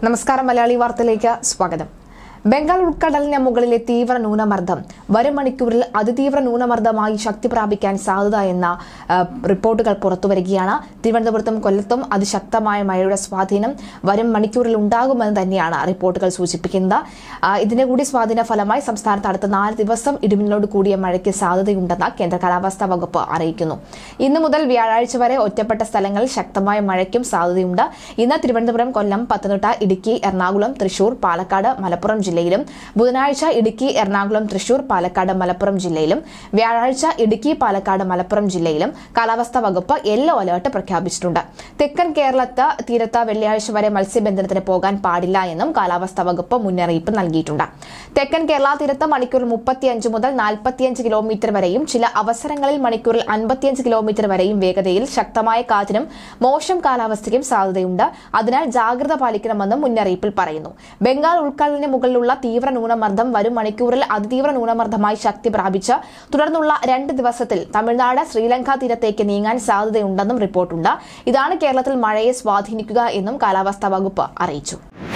നമസ്കാരം മലയാളി വാർത്തയിലേക്ക് സ്വാഗതം. ബംഗാൾ ഉൾക്കടലിന് മുകളിലെ തീവ്ര ന്യൂനമർദ്ദം വരും മണിക്കൂറിൽ അതിതീവ്ര ന്യൂനമർദ്ദമായി ശക്തി പ്രാപിക്കാൻ സാധ്യത എന്ന റിപ്പോർട്ടുകൾ പുറത്തുവരികയാണ്. തിരുവനന്തപുരത്തും കൊല്ലത്തും അതിശക്തമായ മഴയുടെ സ്വാധീനം വരും മണിക്കൂറിൽ ഉണ്ടാകുമെന്ന് തന്നെയാണ് റിപ്പോർട്ടുകൾ സൂചിപ്പിക്കുന്നത്. ഇതിന്റെ കൂടി സ്വാധീന ഫലമായി സംസ്ഥാനത്ത് അടുത്ത 4 ദിവസം ഇടിമിന്നലോട് കൂടിയ മഴയ്ക്ക് സാധ്യതയുണ്ടെന്ന് കേന്ദ്ര കാലാവസ്ഥാ വകുപ്പ് അറിയിക്കുന്നു. ഇന്നു മുതൽ വ്യാഴാഴ്ച വരെ ഒറ്റപ്പെട്ട സ്ഥലങ്ങളിൽ ശക്തമായ മഴയ്ക്കും സാധ്യതയുണ്ട്. ഇന്ന് തിരുവനന്തപുരം, കൊല്ലം, പത്തനംതിട്ട, ഇടുക്കി, എറണാകുളം, തൃശൂർ, പാലക്കാട്, മലപ്പുറം ജില്ലയിലും, ബുധനാഴ്ച ഇടുക്കി, എറണാകുളം, തൃശൂർ, പാലക്കാട്, മലപ്പുറം ജില്ലയിലും, വ്യാഴാഴ്ച ഇടുക്കി, പാലക്കാട്, മലപ്പുറം ജില്ലയിലും കാലാവസ്ഥാ വകുപ്പ് യെല്ലോ അലർട്ട് പ്രഖ്യാപിച്ചിട്ടുണ്ട്. തെക്കൻ കേരളത്ത് തീരത്ത് വെള്ളിയാഴ്ച വരെ മത്സ്യബന്ധനത്തിന് പോകാൻ പാടില്ല എന്നും കാലാവസ്ഥാ വകുപ്പ് മുന്നറിയിപ്പ് നൽകിയിട്ടുണ്ട്. തെക്കൻ കേരള തീരത്ത് മണിക്കൂറിൽ 35 മുതൽ 45 കിലോമീറ്റർ വരെയും ചില അവസരങ്ങളിൽ മണിക്കൂറിൽ 55 കിലോമീറ്റർ വരെയും വേഗതയിൽ ശക്തമായ കാറ്റിനും മോശം കാലാവസ്ഥയ്ക്കും സാധ്യതയുണ്ട്. അതിനാൽ ജാഗ്രത പാലിക്കണമെന്നും മുന്നറിയിപ്പിൽ പറയുന്നു. ബംഗാൾ ഉൾക്കടലിന് മുകളിലുള്ള തീവ്ര ന്യൂനമർദ്ദം വരും മണിക്കൂറിൽ അതിതീവ്ര ന്യൂനമർദ്ദമായി ശക്തി പ്രാപിച്ച് തുടർന്നുള്ള 2 ദിവസത്തിൽ തമിഴ്നാട്, ശ്രീലങ്ക തീരത്തേക്ക് നീങ്ങാൻ സാധ്യതയുണ്ടെന്നും റിപ്പോർട്ടുണ്ട്. ഇതാണ് കേരളത്തിൽ മഴയെ സ്വാധീനിക്കുക എന്നും കാലാവസ്ഥാ വകുപ്പ് അറിയിച്ചു.